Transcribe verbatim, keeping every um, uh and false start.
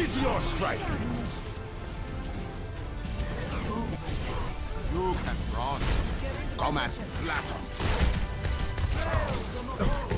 Meteor strike! You can run. Come at flatter.